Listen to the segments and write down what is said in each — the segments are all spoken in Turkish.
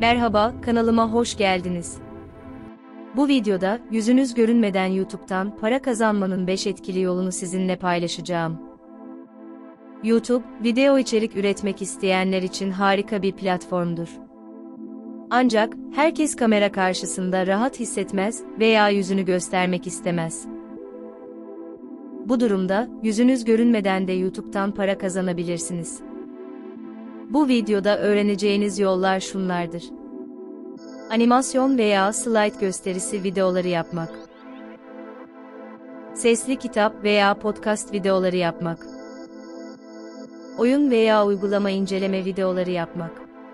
Merhaba, kanalıma hoş geldiniz. Bu videoda, yüzünüz görünmeden YouTube'dan para kazanmanın 5 etkili yolunu sizinle paylaşacağım. YouTube, video içerik üretmek isteyenler için harika bir platformdur. Ancak, herkes kamera karşısında rahat hissetmez veya yüzünü göstermek istemez. Bu durumda, yüzünüz görünmeden de YouTube'dan para kazanabilirsiniz. Bu videoda öğreneceğiniz yollar şunlardır. Animasyon veya slide gösterisi videoları yapmak. Sesli kitap veya podcast videoları yapmak. Oyun veya uygulama inceleme videoları yapmak.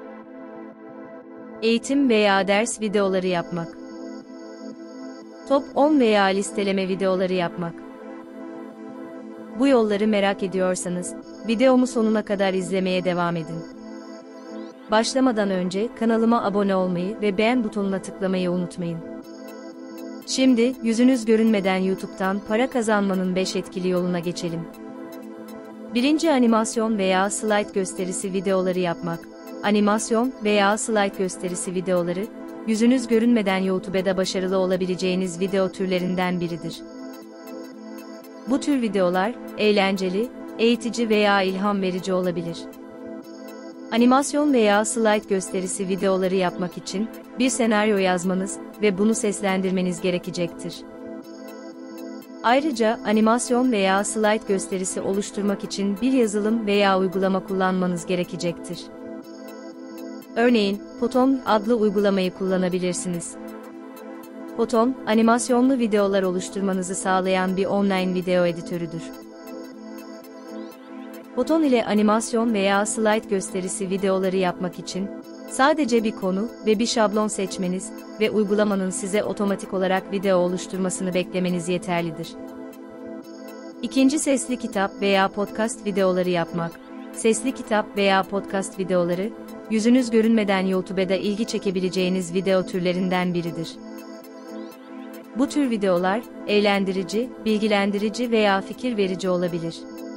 Eğitim veya ders videoları yapmak. Top 10 veya listeleme videoları yapmak. Bu yolları merak ediyorsanız, videomu sonuna kadar izlemeye devam edin. Başlamadan önce kanalıma abone olmayı ve beğen butonuna tıklamayı unutmayın. Şimdi, yüzünüz görünmeden YouTube'dan para kazanmanın 5 etkili yoluna geçelim. 1. Animasyon veya slide gösterisi videoları yapmak. Animasyon veya slide gösterisi videoları, yüzünüz görünmeden YouTube'da başarılı olabileceğiniz video türlerinden biridir. Bu tür videolar, eğlenceli, eğitici veya ilham verici olabilir. Animasyon veya slide gösterisi videoları yapmak için, bir senaryo yazmanız ve bunu seslendirmeniz gerekecektir. Ayrıca, animasyon veya slide gösterisi oluşturmak için bir yazılım veya uygulama kullanmanız gerekecektir. Örneğin, Photon adlı uygulamayı kullanabilirsiniz. Photon, animasyonlu videolar oluşturmanızı sağlayan bir online video editörüdür. Photon ile animasyon veya slide gösterisi videoları yapmak için, sadece bir konu ve bir şablon seçmeniz ve uygulamanın size otomatik olarak video oluşturmasını beklemeniz yeterlidir. 2. Sesli kitap veya podcast videoları yapmak. Sesli kitap veya podcast videoları, yüzünüz görünmeden YouTube'da ilgi çekebileceğiniz video türlerinden biridir. Bu tür videolar, eğlendirici, bilgilendirici veya fikir verici olabilir.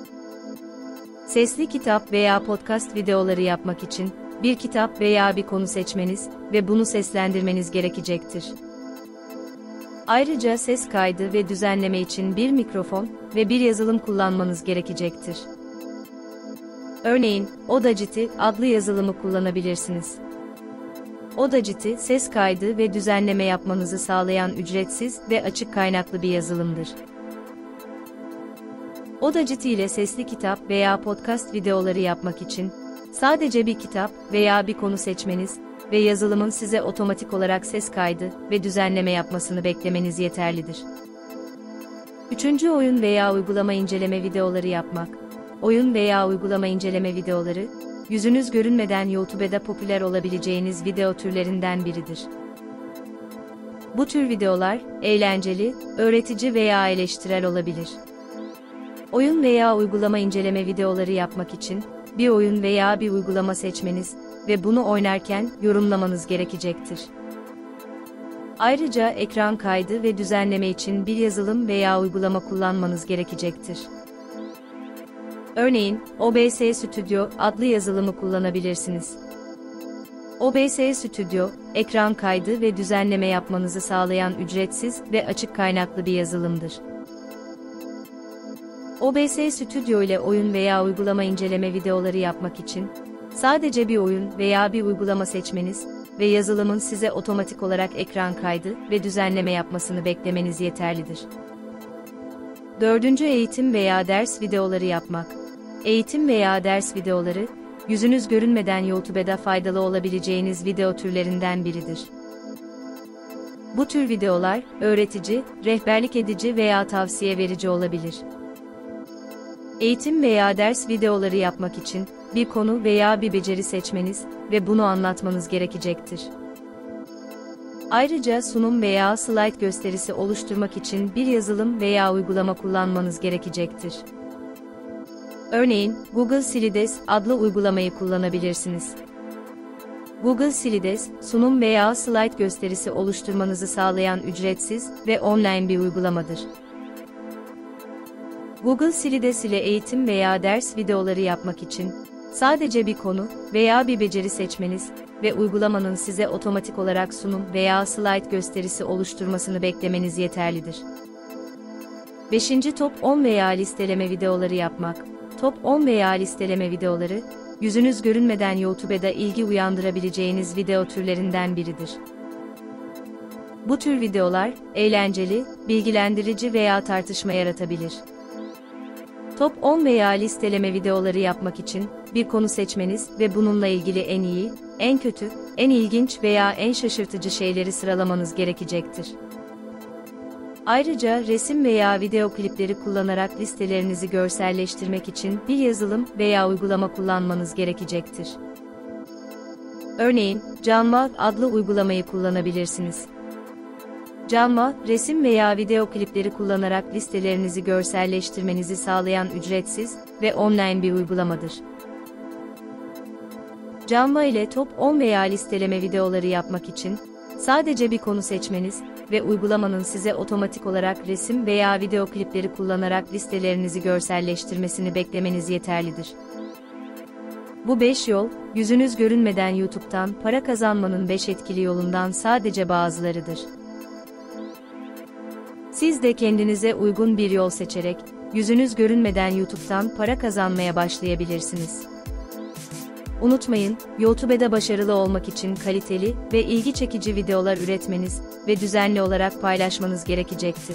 Sesli kitap veya podcast videoları yapmak için, bir kitap veya bir konu seçmeniz ve bunu seslendirmeniz gerekecektir. Ayrıca ses kaydı ve düzenleme için bir mikrofon ve bir yazılım kullanmanız gerekecektir. Örneğin, Audacity adlı yazılımı kullanabilirsiniz. Audacity, ses kaydı ve düzenleme yapmanızı sağlayan ücretsiz ve açık kaynaklı bir yazılımdır. Audacity ile sesli kitap veya podcast videoları yapmak için, sadece bir kitap veya bir konu seçmeniz ve yazılımın size otomatik olarak ses kaydı ve düzenleme yapmasını beklemeniz yeterlidir. 3. Oyun veya uygulama inceleme videoları yapmak. Oyun veya uygulama inceleme videoları, yüzünüz görünmeden YouTube'da popüler olabileceğiniz video türlerinden biridir. Bu tür videolar, eğlenceli, öğretici veya eleştirel olabilir. Oyun veya uygulama inceleme videoları yapmak için, bir oyun veya bir uygulama seçmeniz ve bunu oynarken yorumlamanız gerekecektir. Ayrıca ekran kaydı ve düzenleme için bir yazılım veya uygulama kullanmanız gerekecektir. Örneğin, OBS Studio adlı yazılımı kullanabilirsiniz. OBS Studio, ekran kaydı ve düzenleme yapmanızı sağlayan ücretsiz ve açık kaynaklı bir yazılımdır. OBS Studio ile oyun veya uygulama inceleme videoları yapmak için, sadece bir oyun veya bir uygulama seçmeniz ve yazılımın size otomatik olarak ekran kaydı ve düzenleme yapmasını beklemeniz yeterlidir. 4. Eğitim veya ders videoları yapmak. Eğitim veya ders videoları, yüzünüz görünmeden YouTube'da faydalı olabileceğiniz video türlerinden biridir. Bu tür videolar, öğretici, rehberlik edici veya tavsiye verici olabilir. Eğitim veya ders videoları yapmak için, bir konu veya bir beceri seçmeniz ve bunu anlatmanız gerekecektir. Ayrıca sunum veya slide gösterisi oluşturmak için bir yazılım veya uygulama kullanmanız gerekecektir. Örneğin, Google Slides adlı uygulamayı kullanabilirsiniz. Google Slides, sunum veya slide gösterisi oluşturmanızı sağlayan ücretsiz ve online bir uygulamadır. Google Slides ile eğitim veya ders videoları yapmak için, sadece bir konu veya bir beceri seçmeniz ve uygulamanın size otomatik olarak sunum veya slide gösterisi oluşturmasını beklemeniz yeterlidir. 5. Top 10 veya listeleme videoları yapmak. Top 10 veya listeleme videoları, yüzünüz görünmeden YouTube'da ilgi uyandırabileceğiniz video türlerinden biridir. Bu tür videolar, eğlenceli, bilgilendirici veya tartışma yaratabilir. Top 10 veya listeleme videoları yapmak için, bir konu seçmeniz ve bununla ilgili en iyi, en kötü, en ilginç veya en şaşırtıcı şeyleri sıralamanız gerekecektir. Ayrıca resim veya video klipleri kullanarak listelerinizi görselleştirmek için bir yazılım veya uygulama kullanmanız gerekecektir. Örneğin, Canva adlı uygulamayı kullanabilirsiniz. Canva, resim veya video klipleri kullanarak listelerinizi görselleştirmenizi sağlayan ücretsiz ve online bir uygulamadır. Canva ile top 10 veya listeleme videoları yapmak için, sadece bir konu seçmeniz ve uygulamanın size otomatik olarak resim veya video klipleri kullanarak listelerinizi görselleştirmesini beklemeniz yeterlidir. Bu 5 yol, yüzünüz görünmeden YouTube'dan para kazanmanın 5 etkili yolundan sadece bazılarıdır. Siz de kendinize uygun bir yol seçerek, yüzünüz görünmeden YouTube'dan para kazanmaya başlayabilirsiniz. Unutmayın, YouTube'da başarılı olmak için kaliteli ve ilgi çekici videolar üretmeniz ve düzenli olarak paylaşmanız gerekecektir.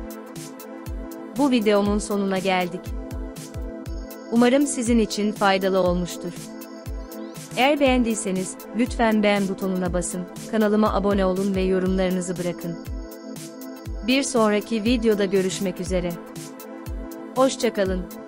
Bu videomun sonuna geldik. Umarım sizin için faydalı olmuştur. Eğer beğendiyseniz, lütfen beğen butonuna basın, kanalıma abone olun ve yorumlarınızı bırakın. Bir sonraki videoda görüşmek üzere. Hoşça kalın.